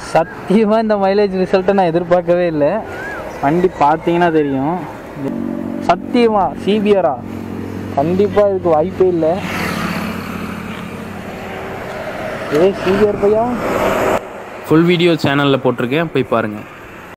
சத்தியமாக இந்த மைலேஜ் ரிசல்ட்டை நான் எதிர்பார்க்கவே இல்லை. வண்டி பார்த்தீங்கன்னா தெரியும். சத்தியமாக சிபிஆரா கண்டிப்பாக இதுக்கு வாய்ப்பே இல்லை. சிபிஆர் பையா ஃபுல் வீடியோ சேனலில் போட்டிருக்கேன், போய் பாருங்கள்.